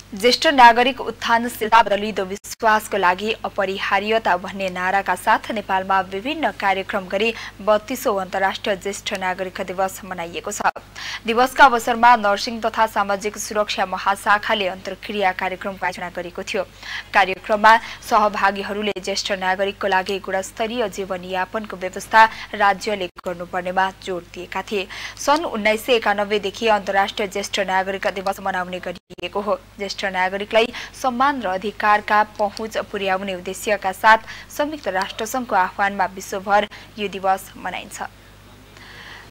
ज्येष्ठ नागरिक उत्थानशीलता बदलिदो विश्वासको लागि अपरिहार्यता भन्ने नाराका साथ नेपालमा विभिन्न कार्यक्रम गरी 32औं अन्तर्राष्ट्रिय ज्येष्ठ नागरिक दिवस मनाइएको छ। दिवसका अवसरमा नर्सिङ तथा सामाजिक सुरक्षा महाशाखाले अन्तर्क्रिया कार्यक्रमको आयोजना गरेको थियो। कार्यक्रममा सहभागीहरूले ज्येष्ठ नागरिकको लागि गुणस्तरीय जीवनयापनको व्यवस्था राज्यले गर्नुपर्नेमा जोड दिएका थिए। सन् 1991 देखि अन्तर्राष्ट्रिय ज्येष्ठ नागरिक दिवस मनाउने गरिएको हो। ज्येष्ठ नागरिकलाई सम्मान र अधिकारका पहुँच पुर्याउने उद्देश्यका साथ संयुक्त राष्ट्रसङ्घको आह्वानमा विश्वभर यो दिवस मनाइन्छ।